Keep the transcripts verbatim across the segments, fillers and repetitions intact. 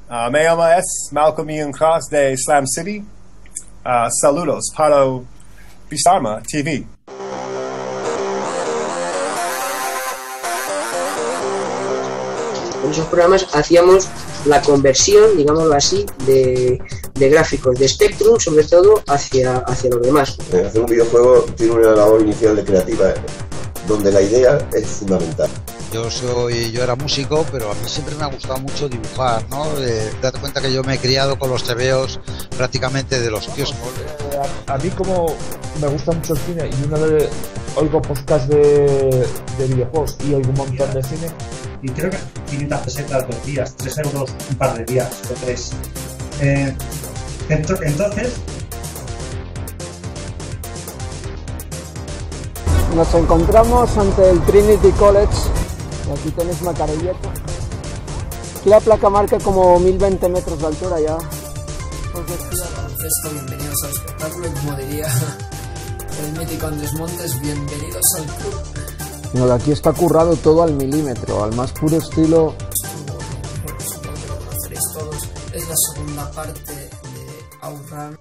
Uh, me llamo es Malcolm Ian Cross de Slam City. Uh, saludos para Bisarma T V. En esos programas hacíamos la conversión, digámoslo así, de, de gráficos de Spectrum, sobre todo hacia, hacia los demás. Hacer un videojuego tiene una labor inicial de creativa, donde la idea es fundamental. Yo soy, yo era músico, pero a mí siempre me ha gustado mucho dibujar, ¿no? Eh, date cuenta que yo me he criado con los tebeos prácticamente de los kioscos. A, a mí, como me gusta mucho el cine y una vez oigo podcast de, de videojuegos y oigo un montón de cine, y creo que quinientas pesetas dos días, tres euros un par de días o tres. Eh, ento, entonces nos encontramos ante el Trinity College y aquí tenéis Macarelleto. Aquí la placa marca como mil veinte metros de altura ya. Esto, bienvenidos al espectáculo, como diría el mítico Andrés Montes, bienvenidos al club. No, de aquí está currado todo al milímetro, al más puro estilo. Bueno, supongo que lo conoceréis todos. Es la segunda parte de Outrun.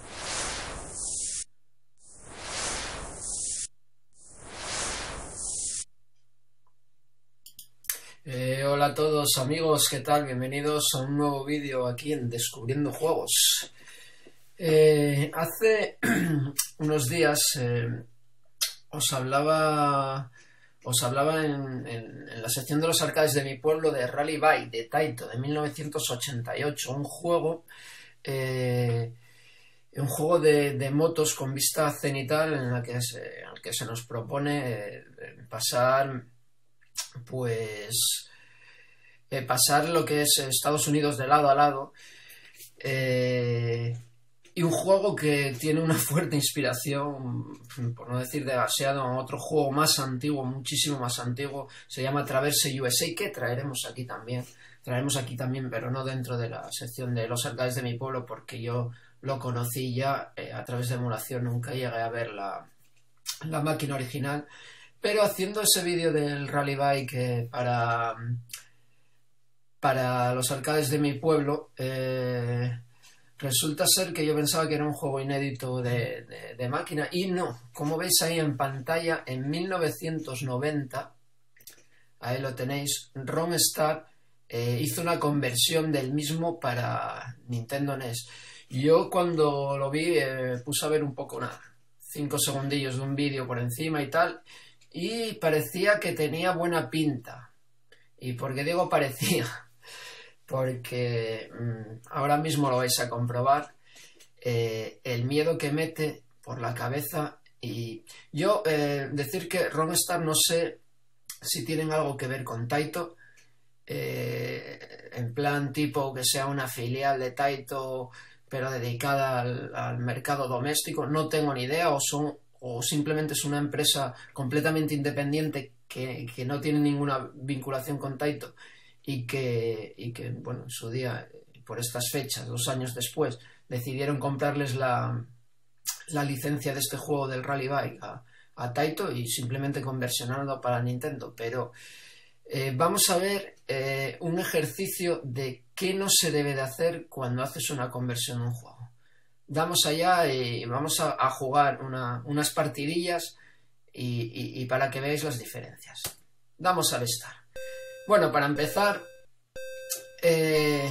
Eh, hola a todos amigos, ¿qué tal? Bienvenidos a un nuevo vídeo aquí en Descubriendo Juegos. Eh, hace unos días eh, os hablaba... Os hablaba en, en, en la sección de los arcades de mi pueblo de Rally Bike, de Taito, de mil novecientos ochenta y ocho, un juego, eh, un juego de, de motos con vista cenital en la que se, en el que se nos propone eh, pasar, pues, eh, pasar lo que es Estados Unidos de lado a lado. Eh, Y un juego que tiene una fuerte inspiración, por no decir demasiado, a otro juego más antiguo, muchísimo más antiguo, se llama Traverse U S A, que traeremos aquí también, traeremos aquí también, pero no dentro de la sección de los arcades de mi pueblo, porque yo lo conocí ya eh, a través de emulación, nunca llegué a ver la, la máquina original, pero haciendo ese vídeo del Rally Bike eh, para, para los arcades de mi pueblo, eh, resulta ser que yo pensaba que era un juego inédito de, de, de máquina, y no. Como veis ahí en pantalla, en mil novecientos noventa, ahí lo tenéis, Romstar eh, hizo una conversión del mismo para Nintendo N E S. Yo cuando lo vi eh, puse a ver un poco, nada, cinco segundillos de un vídeo por encima y tal, y parecía que tenía buena pinta. ¿Y por qué digo parecía? Porque mmm, ahora mismo lo vais a comprobar, eh, el miedo que mete por la cabeza. Y yo eh, decir que Romstar, no sé si tienen algo que ver con Taito, eh, en plan tipo que sea una filial de Taito pero dedicada al, al mercado doméstico, no tengo ni idea, o son o simplemente es una empresa completamente independiente que, que no tiene ninguna vinculación con Taito. Y que, y que, bueno, en su día, por estas fechas, dos años después, decidieron comprarles la, la licencia de este juego del Rally Bike a, a Taito y simplemente conversionarlo para Nintendo. Pero eh, vamos a ver eh, un ejercicio de qué no se debe de hacer cuando haces una conversión de un juego. Vamos allá y vamos a, a jugar una, unas partidillas y, y, y para que veáis las diferencias. Damos al start. Bueno, para empezar, eh,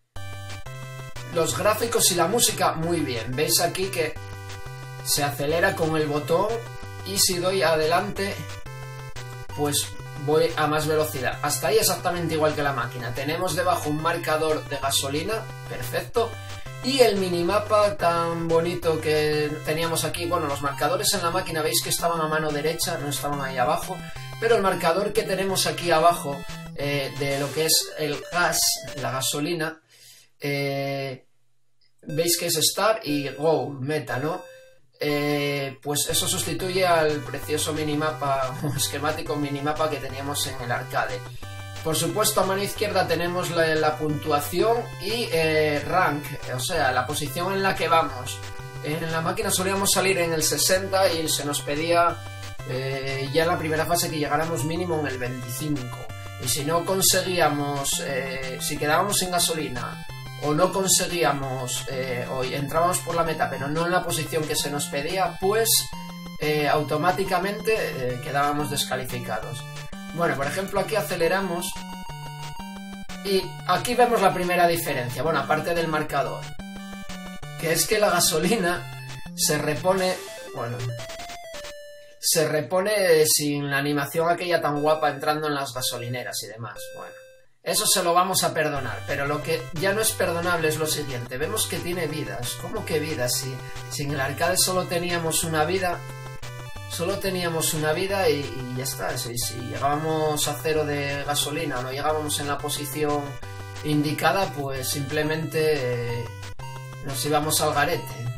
los gráficos y la música muy bien. Veis aquí que se acelera con el botón y si doy adelante, pues voy a más velocidad. Hasta ahí exactamente igual que la máquina. Tenemos debajo un marcador de gasolina, perfecto. Y el minimapa tan bonito que teníamos aquí. Bueno, los marcadores en la máquina veis que estaban a mano derecha, no estaban ahí abajo. Pero el marcador que tenemos aquí abajo eh, de lo que es el gas, la gasolina, eh, veis que es Start y Go, Meta, ¿no? Eh, pues eso sustituye al precioso minimapa, o esquemático minimapa que teníamos en el arcade. Por supuesto, a mano izquierda tenemos la, la puntuación y eh, rank, o sea, la posición en la que vamos. En la máquina solíamos salir en el sesenta y se nos pedía... Eh, ya en la primera fase que llegáramos mínimo en el veinticinco. Y si no conseguíamos, eh, si quedábamos sin gasolina, o no conseguíamos, eh, o entrábamos por la meta, pero no en la posición que se nos pedía, pues eh, automáticamente eh, quedábamos descalificados. Bueno, por ejemplo, aquí aceleramos y aquí vemos la primera diferencia, bueno, aparte del marcador, que es que la gasolina se repone, bueno, se repone sin la animación aquella tan guapa entrando en las gasolineras y demás. Bueno, eso se lo vamos a perdonar, pero lo que ya no es perdonable es lo siguiente. Vemos que tiene vidas. ¿Cómo que vidas? Si, si en el arcade solo teníamos una vida, solo teníamos una vida y, y ya está. Si, si llegábamos a cero de gasolina o no llegábamos en la posición indicada, pues simplemente eh, nos íbamos al garete.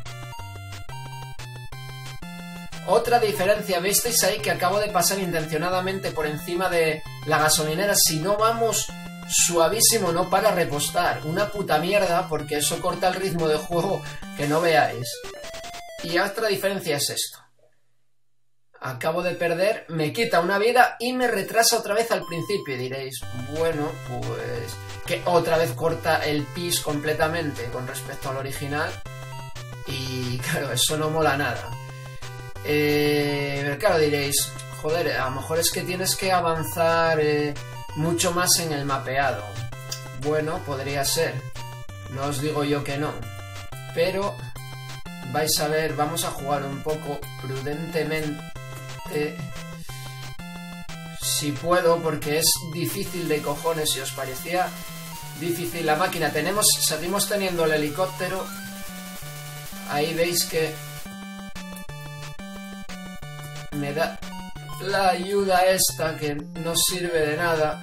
Otra diferencia, ¿visteis ahí que acabo de pasar intencionadamente por encima de la gasolinera? Si no vamos suavísimo, no para repostar. Una puta mierda, porque eso corta el ritmo de juego que no veáis. Y otra diferencia es esto. Acabo de perder, me quita una vida y me retrasa otra vez al principio. Y diréis, bueno, pues... que otra vez corta el pis completamente con respecto al original. Y claro, eso no mola nada. Eh, claro, diréis, joder, a lo mejor es que tienes que avanzar eh, mucho más en el mapeado. Bueno, podría ser. No os digo yo que no. Pero vais a ver, vamos a jugar un poco prudentemente. Si puedo, porque es difícil de cojones. Si os parecía difícil la máquina, tenemos, seguimos teniendo el helicóptero. Ahí veis que me da la ayuda esta que no sirve de nada.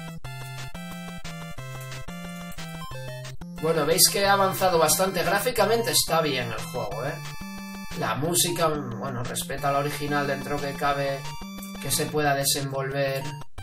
Bueno, veis que he avanzado bastante. Gráficamente está bien el juego, ¿eh? La música, bueno, respeta la original dentro que cabe, que se pueda desenvolver.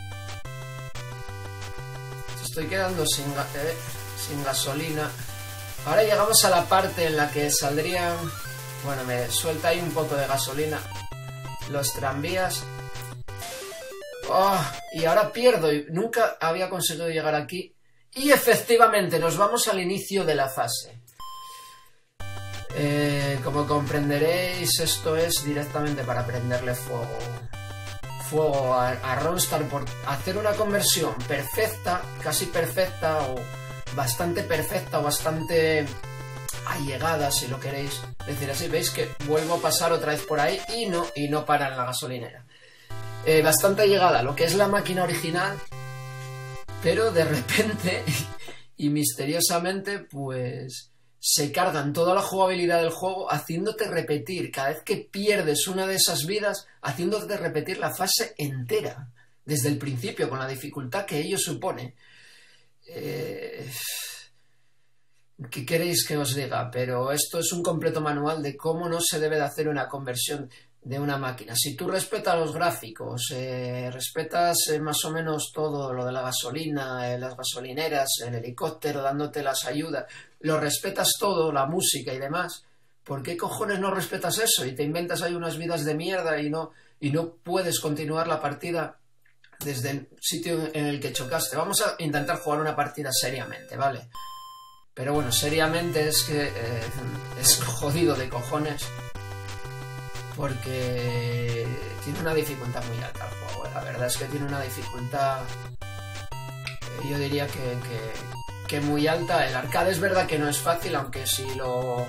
Estoy quedando sin, eh, sin gasolina. Ahora llegamos a la parte en la que saldrían... Bueno, me suelta ahí un poco de gasolina los tranvías. Oh, y ahora pierdo. Nunca había conseguido llegar aquí. Y efectivamente nos vamos al inicio de la fase. Eh, como comprenderéis, esto es directamente para prenderle fuego. Fuego a, a Ronstar por hacer una conversión perfecta, casi perfecta, o bastante perfecta, o bastante allegada, si lo queréis decir así. Veis que vuelvo a pasar otra vez por ahí y no, y no para en la gasolinera. Eh, bastante allegada a lo que es la máquina original, pero de repente y misteriosamente pues se cargan toda la jugabilidad del juego, haciéndote repetir cada vez que pierdes una de esas vidas, haciéndote repetir la fase entera desde el principio, con la dificultad que ello supone. eh... ¿Qué queréis que os diga? Pero esto es un completo manual de cómo no se debe de hacer una conversión de una máquina. Si tú respetas los gráficos, eh, respetas eh, más o menos todo lo de la gasolina, eh, las gasolineras, el helicóptero dándote las ayudas, lo respetas todo, la música y demás, ¿por qué cojones no respetas eso? Y te inventas ahí unas vidas de mierda y no, y no puedes continuar la partida desde el sitio en el que chocaste. Vamos a intentar jugar una partida seriamente, ¿vale? Pero bueno, seriamente es que eh, es jodido de cojones, porque tiene una dificultad muy alta el juego. La verdad es que tiene una dificultad, eh, yo diría que, que, que muy alta. El arcade es verdad que no es fácil, aunque si lo...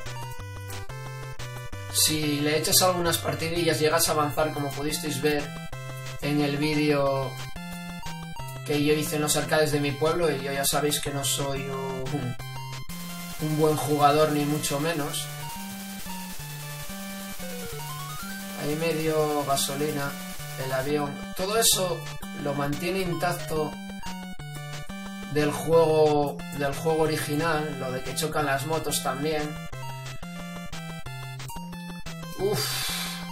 Si le echas algunas partidillas llegas a avanzar, como pudisteis ver en el vídeo que yo hice en los arcades de mi pueblo, y yo ya sabéis que no soy un... un buen jugador ni mucho menos. Ahí medio gasolina, el avión, todo eso lo mantiene intacto del juego del juego original, lo de que chocan las motos también. Uff.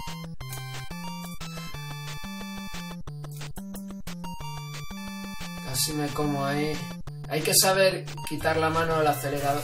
Casi me como ahí. Hay que saber quitar la mano al acelerador.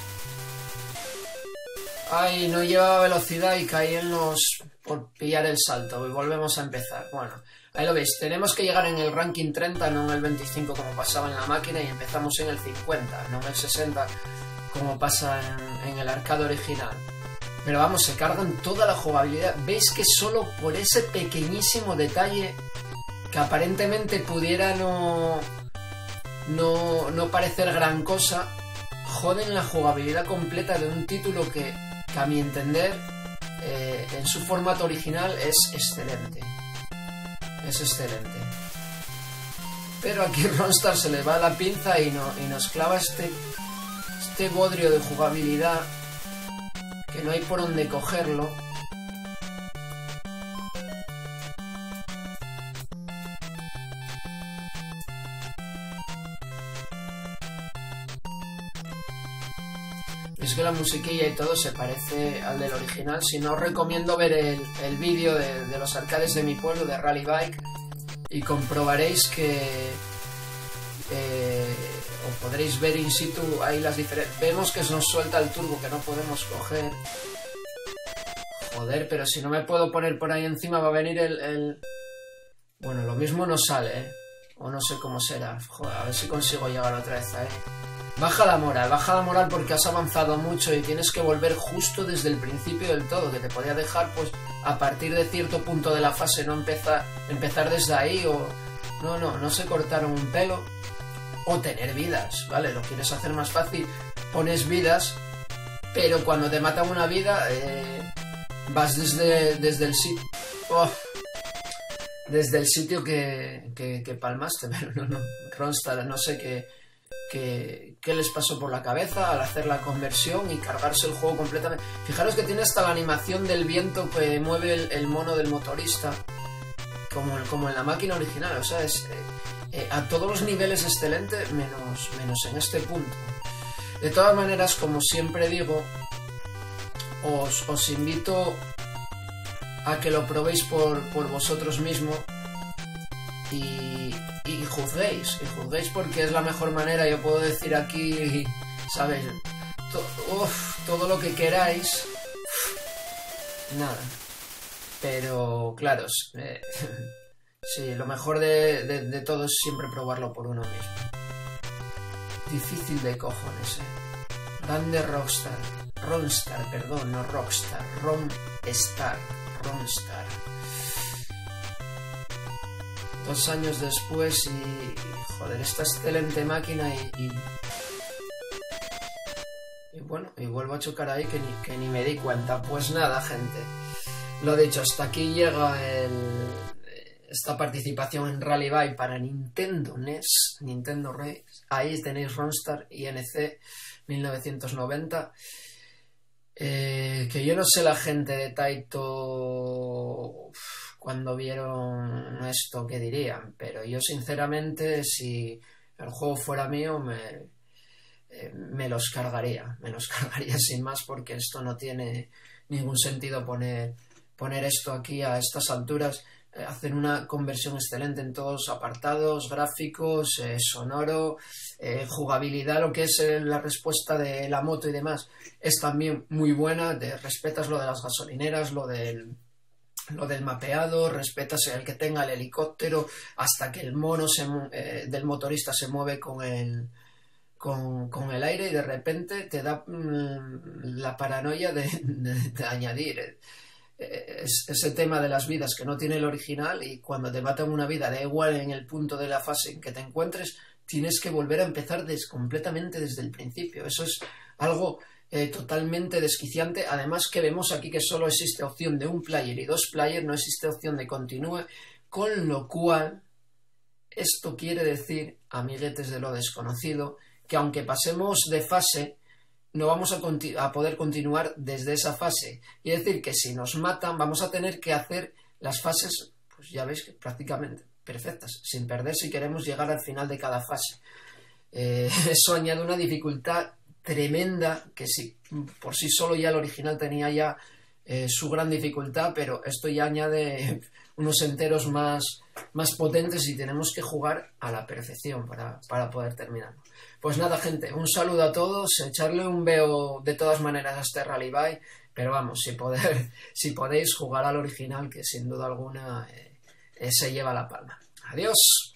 Ay, no llevaba velocidad y caí en los... por pillar el salto. Y volvemos a empezar. Bueno, Ahí lo veis, tenemos que llegar en el ranking treinta, no en el veinticinco como pasaba en la máquina, y empezamos en el cincuenta, no en el sesenta como pasa en, en el arcade original. Pero vamos, se cargan toda la jugabilidad. Veis que solo por ese pequeñísimo detalle, que aparentemente pudiera no, no, no parecer gran cosa, joden la jugabilidad completa de un título que, que a mi entender, eh, en su formato original es excelente. Es excelente. Pero aquí Ronstar se le va la pinza y, no, y nos clava este, este bodrio de jugabilidad que no hay por dónde cogerlo. Es que la musiquilla y todo se parece al del original. Si no, os recomiendo ver el, el vídeo de, de los arcades de mi pueblo, de Rally Bike, y comprobaréis que eh, o podréis ver in situ ahí las diferencias. Vemos que se nos suelta el turbo que no podemos coger. Joder, pero si no me puedo poner por ahí encima va a venir el... el... Bueno, lo mismo no sale, ¿eh? O no sé cómo será. Joder, a ver si consigo llegar otra vez ahí. Baja la moral, baja la moral porque has avanzado mucho y tienes que volver justo desde el principio del todo, que te podía dejar pues a partir de cierto punto de la fase, no empezar, empezar desde ahí o... No, no, no se cortaron un pelo. O tener vidas, ¿vale? Lo quieres hacer más fácil, pones vidas, pero cuando te matan una vida, eh, vas desde, desde el sitio... Oh, desde el sitio que, que, que palmaste, pero no, no, Ronstar, no sé qué... ¿Qué, ¿Qué les pasó por la cabeza al hacer la conversión y cargarse el juego completamente? Fijaros que tiene hasta la animación del viento que mueve el, el mono del motorista, como, como en la máquina original. O sea, es eh, eh, a todos los niveles excelente, menos, menos en este punto. De todas maneras, como siempre digo, os, os invito a que lo probéis por, por vosotros mismos y... y juzguéis, y juzguéis porque es la mejor manera. Yo puedo decir aquí, ¿sabes? To uf, todo lo que queráis, uf, nada. Pero, claro, eh, sí, lo mejor de, de, de todo es siempre probarlo por uno mismo. Difícil de cojones, eh. Grande Rockstar, Ronstar, perdón, no Rockstar, Ronstar, Ronstar. Dos años después y, joder, esta excelente máquina y, y, y bueno, y vuelvo a chocar ahí que ni, que ni me di cuenta. Pues nada, gente, lo dicho, hasta aquí llega el, esta participación en Rally Bike para Nintendo N E S, Nintendo Race. Ahí tenéis Ronstar I N C mil novecientos noventa. Eh, que yo no sé la gente de Taito cuando vieron esto qué dirían, pero yo sinceramente si el juego fuera mío me, eh, me los cargaría, me los cargaría sin más, porque esto no tiene ningún sentido poner, poner esto aquí a estas alturas. Eh, hacen una conversión excelente en todos los apartados, gráficos, eh, sonoro, eh, jugabilidad, lo que es eh, la respuesta de la moto y demás es también muy buena. Te respetas lo de las gasolineras, lo del lo del mapeado, respetas el que tenga el helicóptero, hasta que el mono se, eh, del motorista se mueve con el, con, con el aire, y de repente te da mmm, la paranoia de, de, de añadir eh, es, ese tema de las vidas que no tiene el original, y cuando te matan una vida, da igual en el punto de la fase en que te encuentres, tienes que volver a empezar des, completamente desde el principio. Eso es algo Eh, totalmente desquiciante. Además que vemos aquí que solo existe opción de un player y dos player, no existe opción de continúe, con lo cual esto quiere decir, amiguetes de lo desconocido, que aunque pasemos de fase no vamos a, a poder continuar desde esa fase, y es decir que si nos matan vamos a tener que hacer las fases, pues ya veis que prácticamente perfectas, sin perder si queremos llegar al final de cada fase. Eh, eso añade una dificultad tremenda, que sí, por sí solo ya el original tenía ya eh, su gran dificultad, pero esto ya añade unos enteros más, más potentes y tenemos que jugar a la perfección para, para poder terminarlo. Pues nada, gente, un saludo a todos, echarle un veo de todas maneras a este Rally Bike, pero vamos, si, poder, si podéis jugar al original, que sin duda alguna eh, eh, se lleva la palma. Adiós.